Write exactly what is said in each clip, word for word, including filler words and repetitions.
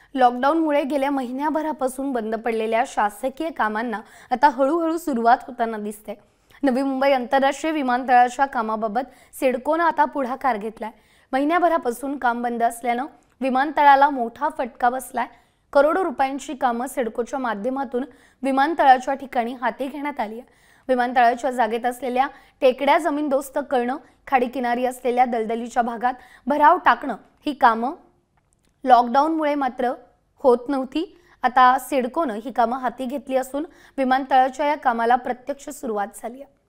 लॉकडाऊनमुळे गेल्या महिन्याभरापासून बंद पडलेल्या शासकीय कामांना आता हळूहळू सुरुवात होताना दिसते। नवी मुंबई आंतरराष्ट्रीय विमानतळाच्या कामाबाबत सिडकोने आता पुढाकार घेतलाय। महिन्याभरापासून काम बंद असल्याने विमानतळाला मोठा फटका बसलाय। करोडो रुपयांची कामे सिडकोच्या माध्यमातून विमानतळाच्या ठिकाणी हाती घेण्यात आली आहे। विमानतळाच्या जागेत असलेल्या टेकड्या जमीनदोस्त करणं, खाडी किनारी असलेल्या दलदलीच्या भागात भराव टाकणं ही कामं लॉकडाऊनमुळे मात्र होत नव्हती। आता सिडकोने ही कामं हाती घेतली असून विमानतळाच्या या कामाला प्रत्यक्ष सुरुवात झाली आहे।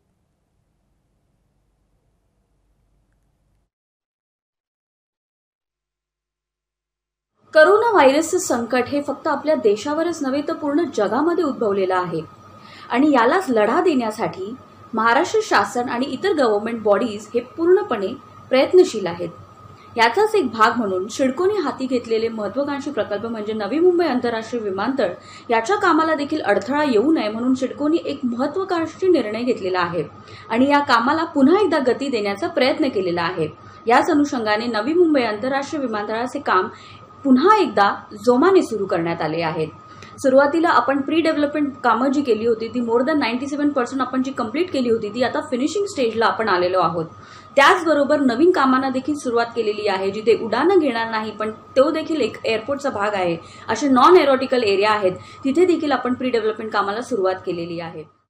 कोरोना व्हायरसचे संकट हे फक्त आपल्या देशावरच नव्हे तर पूर्ण जगामध्ये उद्भवलेलं आहे आणि यालाच लढा देण्यासाठी महाराष्ट्र शासन आणि इतर गव्हर्नमेंट बॉडीज हे पूर्णपणे प्रयत्नशील आहेत। याचाच एक भाग म्हणून सिडकोने हाती घेतलेले महत्त्वाकांक्षी प्रकल्प म्हणजे नवी मुंबई आंतरराष्ट्रीय विमानतळ याच्या कामाला देखील अडथळा येऊ नये म्हणून सिडकोने एक महत्त्वाकांक्षी निर्णय घेतलेला आहे आणि या कामाला पुन्हा एकदा गती देण्याचा प्रयत्न केलेला आहे। याच अनुषंगाने नवी मुंबई आंतरराष्ट्रीय विमानतळाचे काम पुन्हा एकदा जोमाने सुरू करण्यात आले आहेत। सुरुवातीला आपण प्री डेव्हलपमेंट कामं जी केली होती ती more than ninety seven percent आपण जी कंप्लीट केली होती ती आता फिनिशिंग स्टेजला आपण आलेलो आहोत। त्याचबरोबर नवीन कामांना देखील सुरुवात केलेली आहे जिथे उड्डाणं घेणार नाही पण तो देखील एक एअरपोर्टचा भाग आहे। असे नॉन एरोटिकल एरिया आहेत तिथे देखील आपण प्री डेव्हलपमेंट कामाला सुरुवात केलेली आहे।